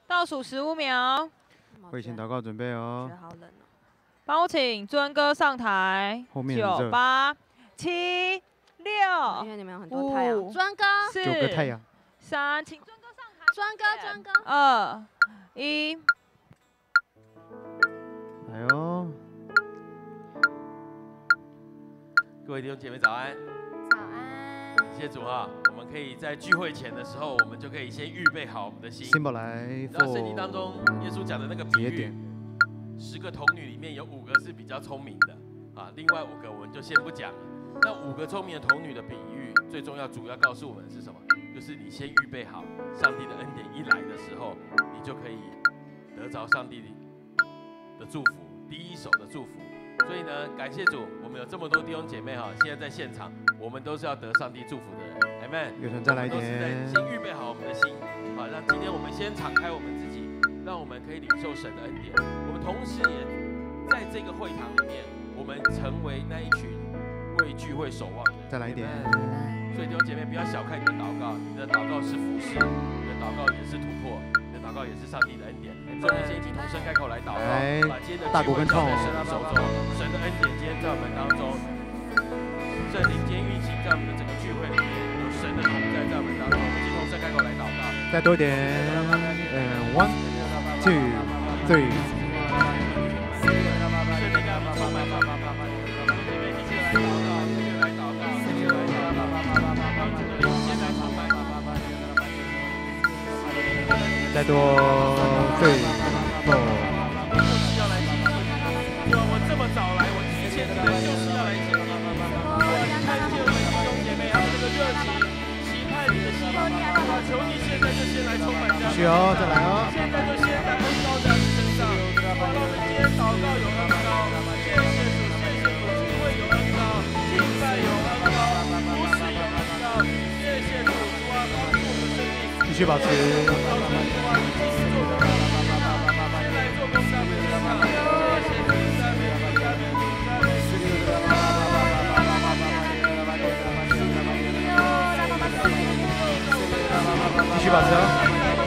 倒数15秒。 会前祷告准备哦。 觉得好冷哦。 帮我请尊哥上台。 后面很热。 9、8、7、6、 因为你们有很多太阳。尊哥。 9个太阳。 3，请尊哥上台。 尊哥。 2、1。 来哦。 各位弟兄姐妹早安。 早安。 谢谢主哈，我们可以在聚会前的时候，我们就可以先预备好我们的心。 辛宝来。 然后圣经当中，耶稣讲的那个比喻，10个童女里面有5个是比较聪明的啊，另外5个我们就先不讲了。那5个聪明的童女的比喻，最重要主要告诉我们是什么？就是你先预备好，上帝的恩典一来的时候，你就可以得着上帝的祝福，第一手的祝福。所以呢，感谢主，我们有这么多弟兄姐妹哈，现在在现场，我们都是要得上帝祝福的人 ，Amen。 有人再来一点。 都是在先预备好我们的心，啊，让今天我们先敞开我们自己，让我们可以领受神的恩典。我们同时也在这个会堂里面，我们成为那一群为聚会守望的人。 再来一点。 所以弟兄姐妹，不要小看你的祷告，你的祷告是服侍，你的祷告也是突破，你的祷告也是上帝的恩典。所以我们先一起同声开口来祷告，把今天的聚会交在神的手中，神的恩典今天在我们当中，圣灵今天运行在我们的整个聚会里面，有神的同在在我们当中。我们一起同声开口来祷告。 再多一点。1、2、3。再多3、4。 就是要来接近，我这么早来，我提前来就是要来接近。看见我们弟兄姐妹他们这个热情，期盼你的心，求你现在就先来充满这样。 需要再来哦。 现在就先来恩膏在你身上，让我们今天祷告有恩膏，谢谢主，谢谢主，聚会有恩膏，敬拜有恩膏，服侍有恩膏，谢谢主，主啊，帮助我们生命。 继续保持。继续保持哦。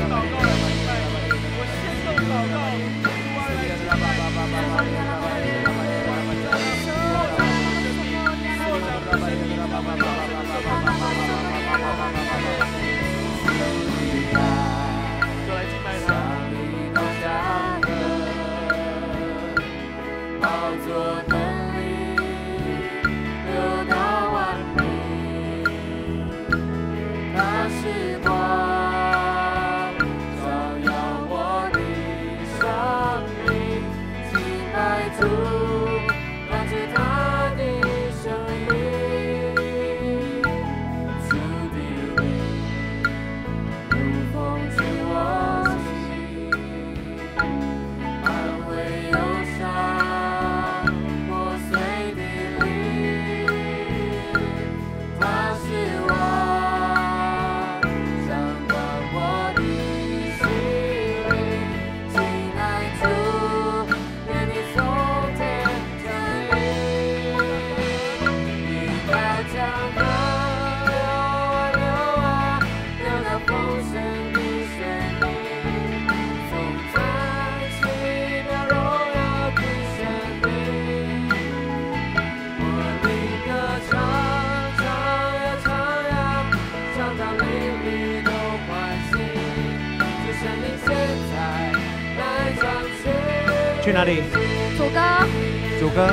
去哪里？ 主歌。 主歌。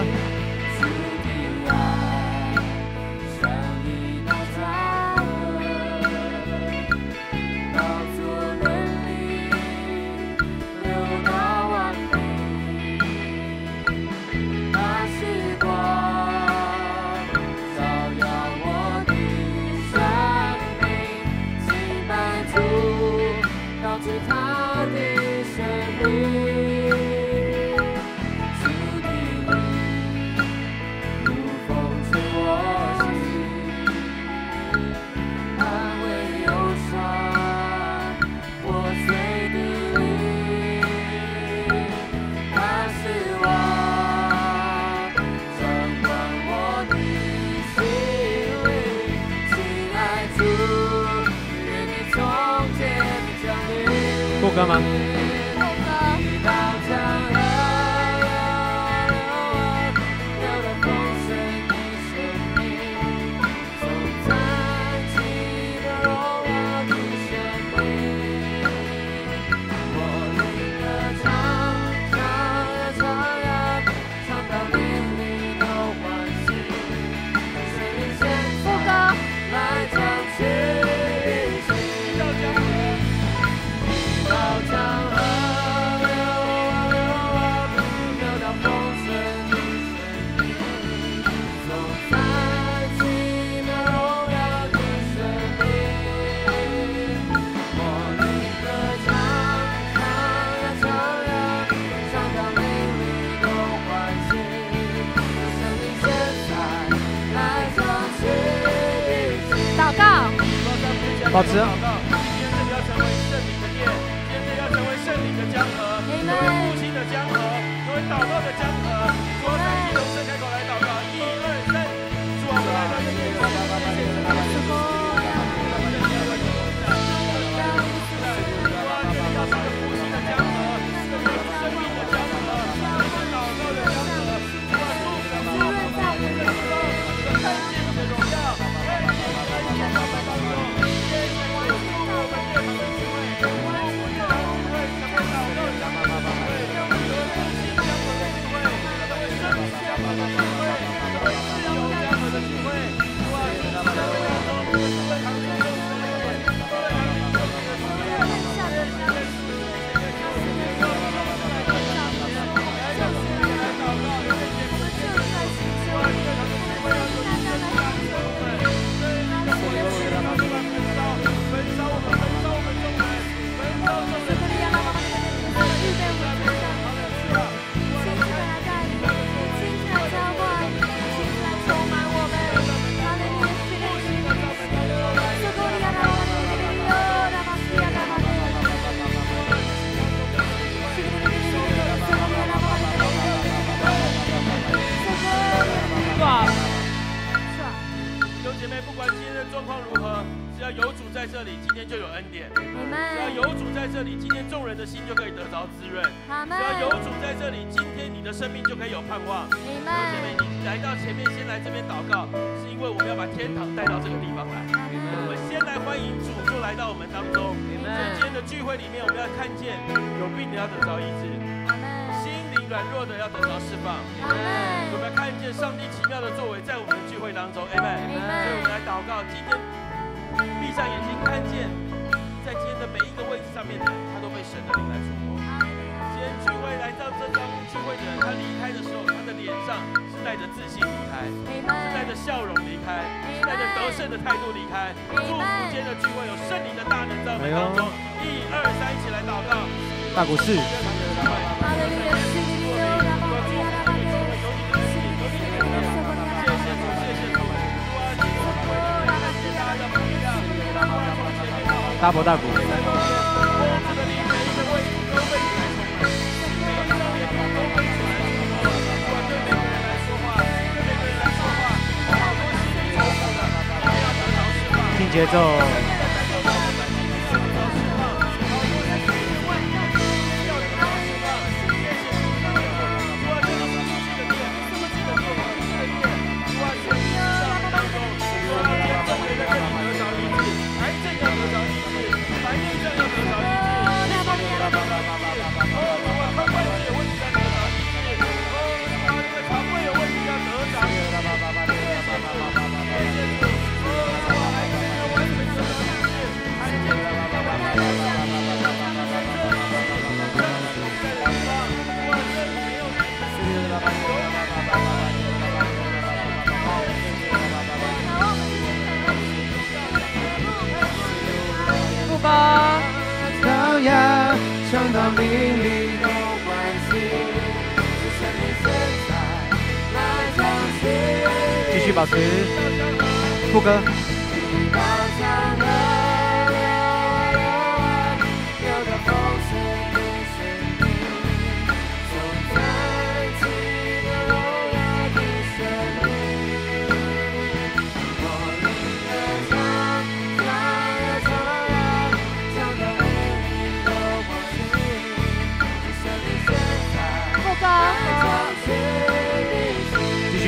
歌吗？保持。今天这里要成为圣灵的殿，今天要成为圣灵的江河，成为复兴的江河，成为祷告的江河。主啊，三七同声开口来祷告，1、2、3。主啊，我们来到这里，谢谢主，主啊，这里要成为复兴的江河，成为生命的江河，成为祷告的江河。主啊，祝福我们在我们的地方，看见你的荣耀，看见你的荣耀在当中。在这里，今天就有恩典。只要有主在这里，今天众人的心就可以得着滋润。只要有主在这里，今天你的生命就可以有盼望。姐妹，你来到前面，先来这边祷告，是因为我们要把天堂带到这个地方来。我们先来欢迎主，就来到我们当中。在今天的聚会里面，我们要看见有病的要得着医治，心灵软弱的要得着释放。我们要看见上帝奇妙的作为在我们的聚会当中。Amen。所以我们来祷告，今天闭上眼睛，看见在今天的每一个位置上面的人，他都被神的灵来触摸。今天聚会来到这张聚会的人，他离开的时候，他的脸上是带着自信离开，是带着笑容离开，是带着得胜的态度离开。祝福今天的聚会有圣灵的大能在我们当中。1、2、3，一起来祷告。 大股市。大伯大鼓。听节奏。高雅，唱到命里有关系，继续保持副歌。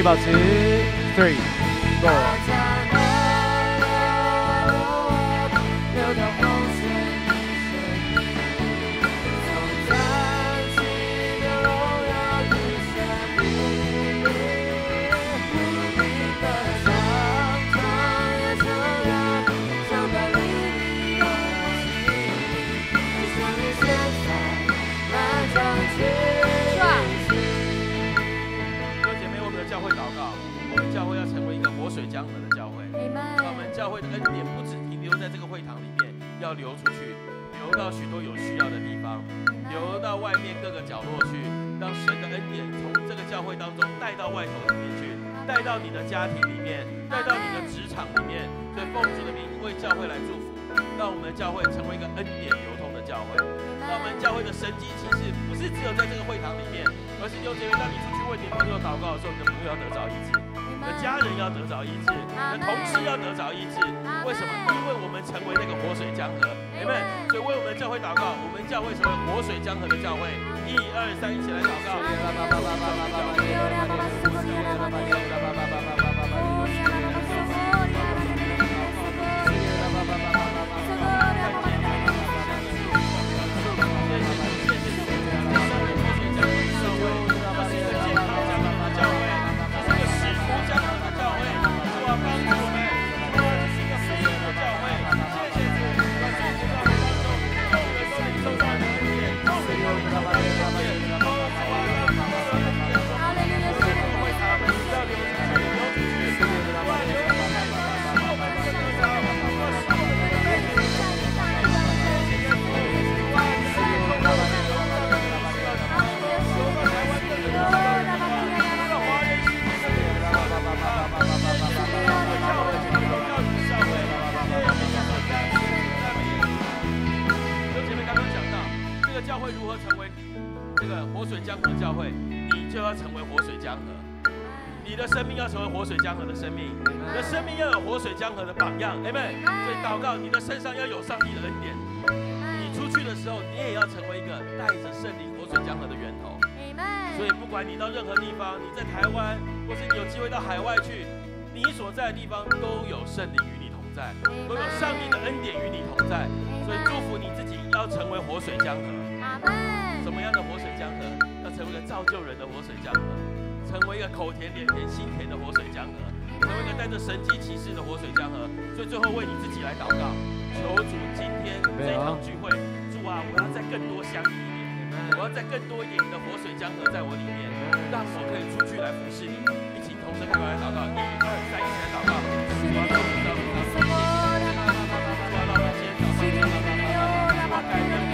保持，3、4。 活水江河的教会，让我们教会的恩典不只停留在这个会堂里面，要流出去，流到许多有需要的地方，流到外面各个角落去，让神的恩典从这个教会当中带到外头里面去，带到你的家庭里面，带到你的职场里面。所以奉主的名为教会来祝福，让我们的教会成为一个恩典流通的教会，让我们教会的神迹奇事不是只有在这个会堂里面，而是弟兄姐妹，当你出去为你的朋友祷告的时候，你的朋友要得着医治。你的家人要得着医治，你的同事要得着医治。为什么？因为我们成为那个活水江河，阿们。所以为我们的教会祷告，我们教会成为活水江河的教会。1、2、3，一起来祷告。教会如何成为这个活水江河教会？你就要成为活水江河，你的生命要成为活水江河的生命，你的生命要有活水江河的榜样，阿们。所以祷告，你的身上要有上帝的恩典。你出去的时候，你也要成为一个带着圣灵活水江河的源头。所以不管你到任何地方，你在台湾，或是你有机会到海外去，你所在的地方都有圣灵与你同在，都有上帝的恩典与你同在。所以祝福你自己要成为活水江河。什么样的活水江河？要成为一个造就人的活水江河，成为一个口甜脸甜心甜的活水江河，成为一个带着神迹奇事的活水江河。所以最后为你自己来祷告，求主今天这一场聚会，主啊，我要再更多相遇一点，我要再更多一点你的活水江河在我里面，让我可以出去来服侍你。一起同声开口来祷告，1、2、3，一起来祷告。主啊，让我们知道主啊，让我们今天早上主啊，感恩你。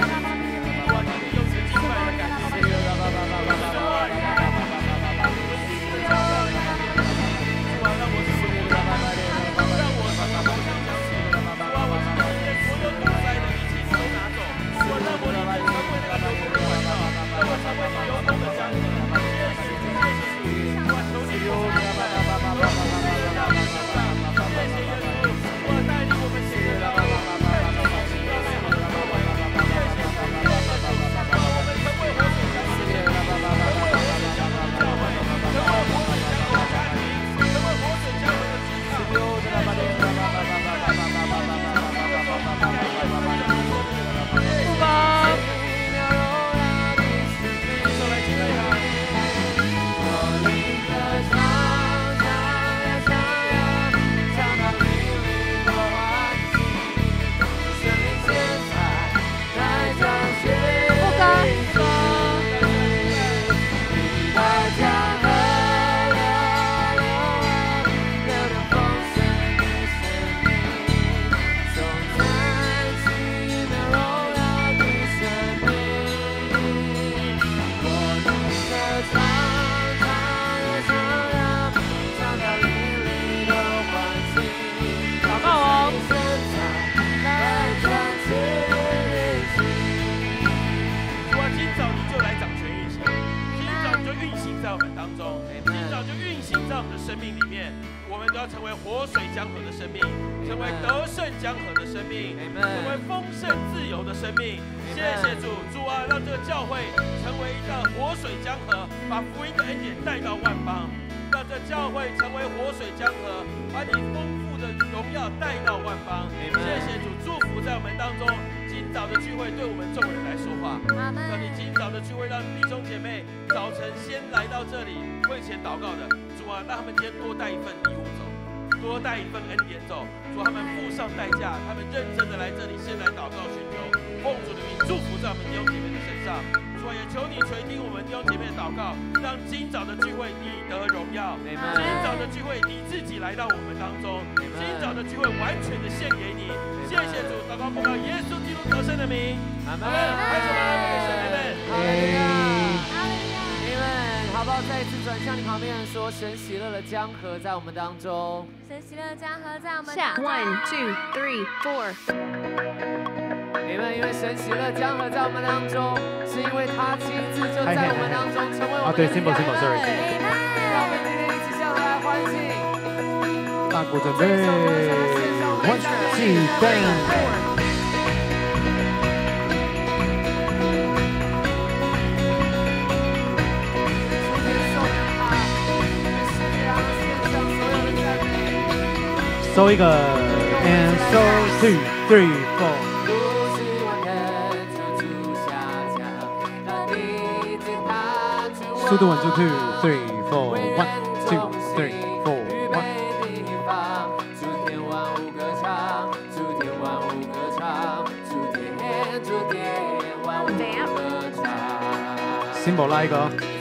生命里面，我们都要成为活水江河的生命，成为得胜江河的生命，成为丰盛自由的生命。谢谢主，主啊，让这个教会成为一个活水江河，把福音的恩典带到万邦。 让这教会成为活水江河，把你丰富的荣耀带到万方。谢谢主，祝福在我们当中。今早的聚会对我们众人来说话，让你今早的聚会让弟兄姐妹早晨先来到这里会前祷告的主啊，让他们今天多带一份礼物走，多带一份恩典走。主，他们付上代价，他们认真的来这里先来祷告寻求，奉主的名祝福在我们弟兄姐妹的身上。主啊，也求你垂听我们弟兄姐妹的祷告，让今早的聚会你得荣耀，今早的聚会你自己来到我们当中，今早的聚会完全的献给你。谢谢主，祷告奉靠耶稣基督得胜的名，阿门。拍手吧，给神阿门。 哈利路亚，阿门。好不好？再一次转向你旁边人说：神喜乐的江河在我们当中。 神喜乐的江河在我们当中。 1, 2, 3, 4。 你们因为神喜乐江河在我们当中，是因为他亲自就在我们当中成为我们的力量。 sorry。 让我们今天一起向来欢庆。 大鼓准备 ，1, 2, bang。 收一个 ，and so 2, 3, 4。 速度稳住 2, 3, 4, 1, 2, 3, 4, 1。symbol 拉一个。